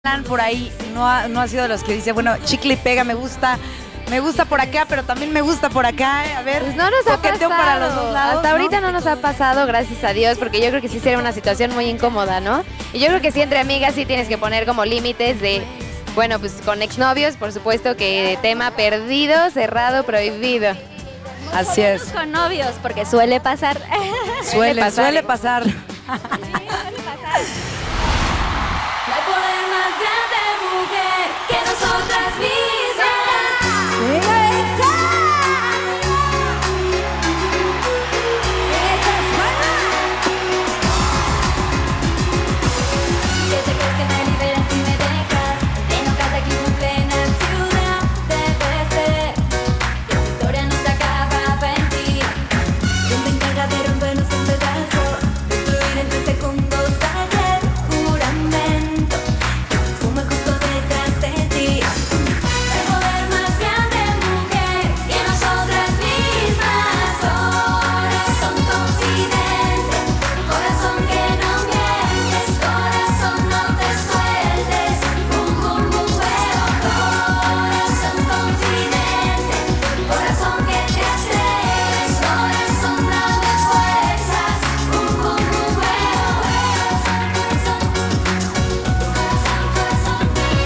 Por ahí no ha sido de los que dice, bueno, chicle y pega, me gusta por acá, pero también me gusta por acá. A ver, pues no nos ha coqueteo pasado. Para los dos lados. Hasta ahorita no nos ha pasado, gracias a Dios, porque yo creo que sí sería una situación muy incómoda, ¿no? Y yo creo que sí, entre amigas sí tienes que poner como límites de, bueno, pues con exnovios, por supuesto que tema perdido, cerrado, prohibido. Así es. Con novios, porque suele pasar. Suele pasar. Sí, suele pasar. No hay poder más grande, mujer, que nosotras mismas. Que te crees que me liberas si me dejas. Tengo casa aquí en plena ciudad. Debe ser que tu historia no se acaba en ti. ¿Quién se encarga de rompernos en pedazos? Destruir en 3 segundos ayer. Juramento que se esfuma justo detrás de ti. El poder más grande, mujer, que nosotras mismas. Corazón confidente, corazón que no mientes, corazón no te sueltes. Bum, bum, bum, veo. Corazón confidente, corazón que te atreves, corazón dame fuerzas. Bum, bum, bum, veo. Corazón, corazón, corazón,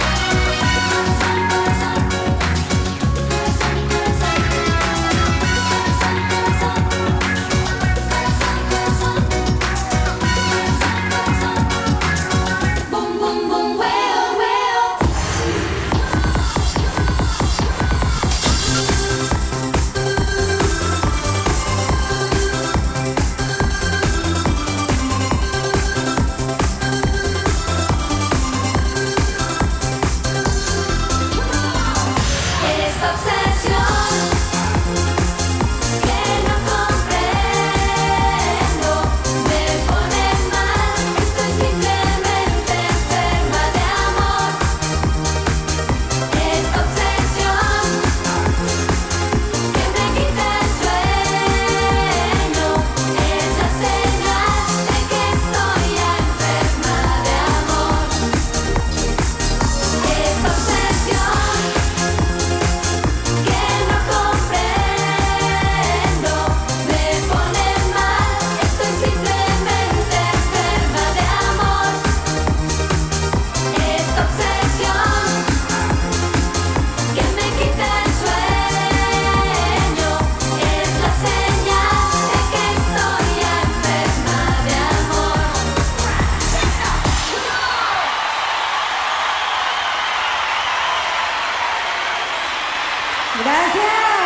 bum, bum, bum, veo, veo. Esta obsesión que no comprendo me pone mal. Estoy simplemente enferma de amor. Esta obsesión que me quita el sueño es la señal de que estoy enferma de amor. Esta obsesión que no comprendo me pone mal. Estoy simplemente enferma de amor. Esta obsesión que me quita el sueño es la señal de que estoy enferma de amor. Gracias.